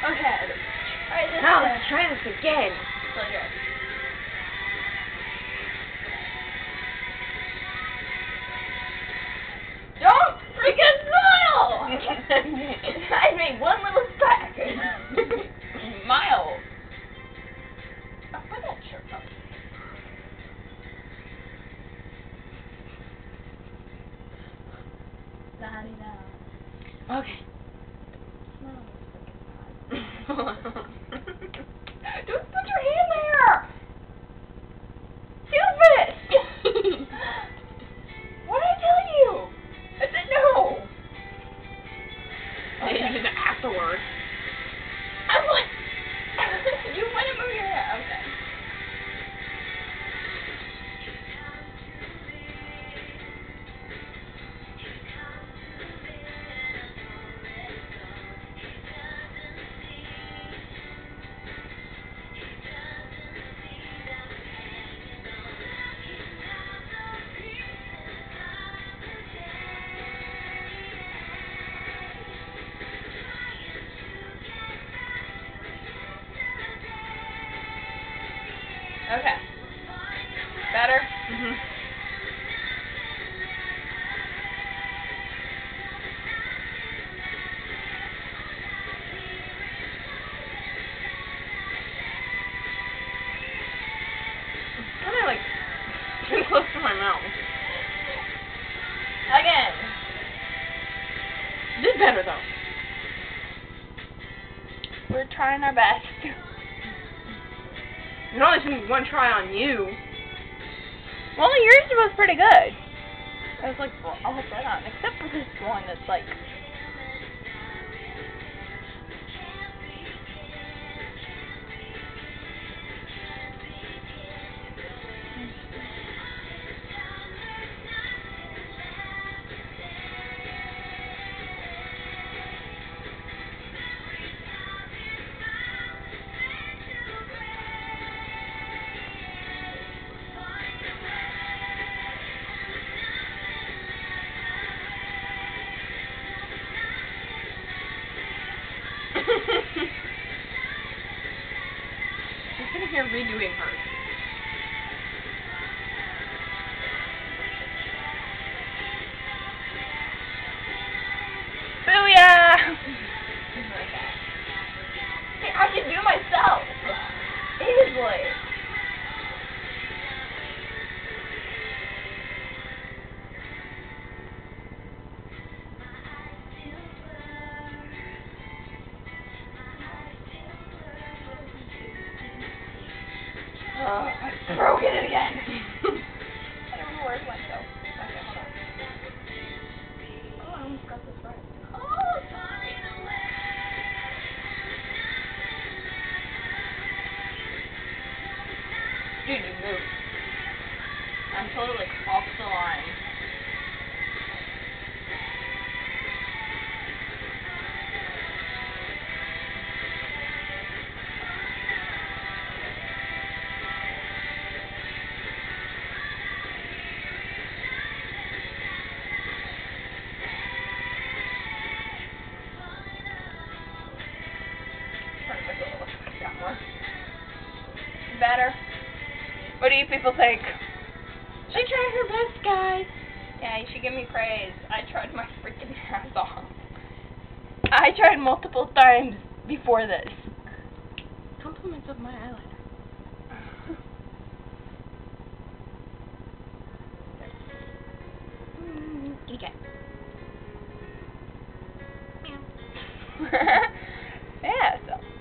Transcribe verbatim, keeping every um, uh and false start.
Okay. Alright, this Now way. let's try this again. Close your eyes. Don't freaking smile! I made one little speck. Smile. Oh, put that shirt up. La-di-da. Okay. Don't put your hand there! Stupid! What did I tell you? I said no! I didn't use it afterwards. I'm like... You want to move your hair. Okay. Okay. Better? Mhm. Kind of like too close to my mouth. Again. This is better though. We're trying our best. You only seen one try on you. Well, yours was pretty good. It was like all right on, except for this one that's like. I'm sitting here redoing hers. Booyah! Hey, I can do myself. Easily. Uh, I broke it again. I don't know where it went though. Okay, hold on. Oh, I almost got this right. Oh, sorry. Dude, you moved. I'm totally like off the line. Better. What do you people think? She tried her best, guys. Yeah, you should give me praise. I tried my freaking ass off. I tried multiple times before this. Compliments of my eyeliner. Mm, okay. Yeah, so.